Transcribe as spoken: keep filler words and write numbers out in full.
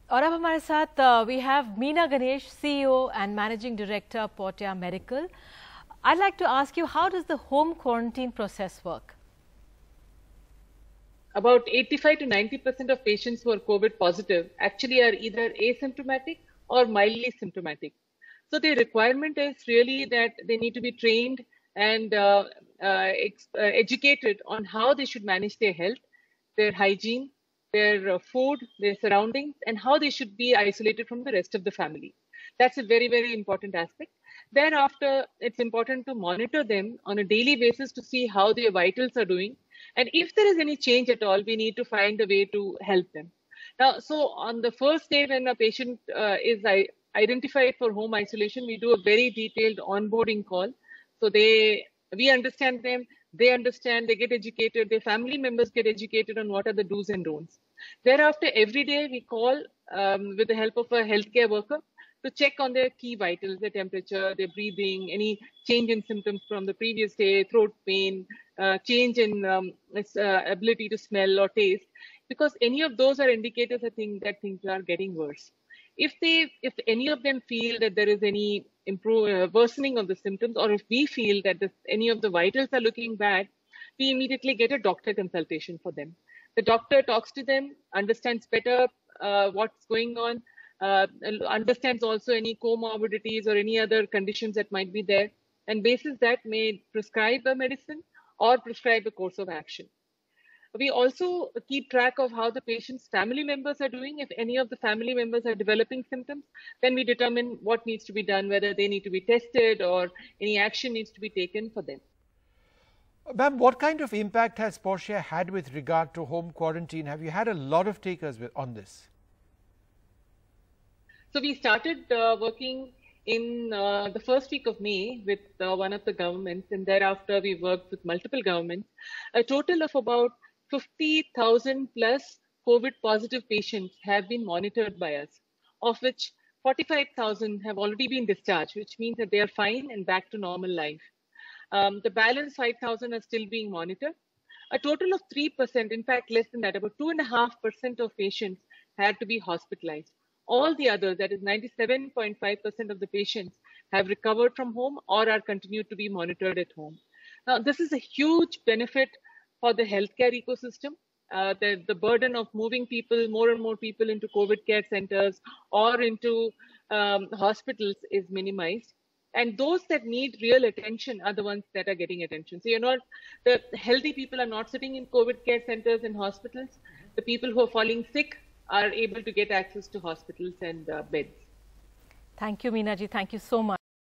और अब हमारे साथ we have Meena Ganesh, CEO and managing director Portea Medical. I'd like to ask you, how does the home quarantine process work? About eighty-five to ninety percent of patients who are COVID positive actually are either asymptomatic or mildly symptomatic. So the requirement is really that they need to be trained and uh, uh, ex uh, educated on how they should manage their health, their hygiene, their uh, food, their surroundings, and how they should be isolated from the rest of the family. That's a very, very important aspect. Thereafter, it's important to monitor them on a daily basis to see how their vitals are doing. And if there is any change at all, we need to find a way to help them. Now, so on the first day when a patient uh, is identified for home isolation, we do a very detailed onboarding call. So they, we understand them, they understand, they get educated, their family members get educated on what are the do's and don'ts. Thereafter, every day we call um, with the help of a healthcare worker to check on their key vitals, their temperature, their breathing, any change in symptoms from the previous day, throat pain, uh, change in um, its uh, ability to smell or taste, because any of those are indicators, I think, that things are getting worse. If they, if any of them feel that there is any improve, uh, worsening of the symptoms, or if we feel that this, any of the vitals are looking bad, we immediately get a doctor consultation for them. The doctor talks to them, understands better uh, what's going on, uh, understands also any comorbidities or any other conditions that might be there, and basis that may prescribe a medicine or prescribe a course of action. We also keep track of how the patient's family members are doing. If any of the family members are developing symptoms, then we determine what needs to be done, whether they need to be tested or any action needs to be taken for them. Ma'am, what kind of impact has Portea had with regard to home quarantine? Have you had a lot of takers with, on this? So we started uh, working in uh, the first week of May with uh, one of the governments, and thereafter we worked with multiple governments. A total of about fifty thousand plus COVID positive patients have been monitored by us, of which forty-five thousand have already been discharged, which means that they are fine and back to normal life. Um, the balance five thousand are still being monitored. A total of three percent, in fact, less than that, about two point five percent of patients had to be hospitalized. All the others, that is ninety-seven point five percent of the patients, have recovered from home or are continued to be monitored at home. Now, this is a huge benefit for the healthcare ecosystem. Uh, the, the burden of moving people, more and more people into COVID care centers or into um, hospitals is minimized. And those that need real attention are the ones that are getting attention. So you're not, the healthy people are not sitting in COVID care centers and hospitals. The people who are falling sick are able to get access to hospitals and uh, beds. Thank you, Meena ji. Thank you so much.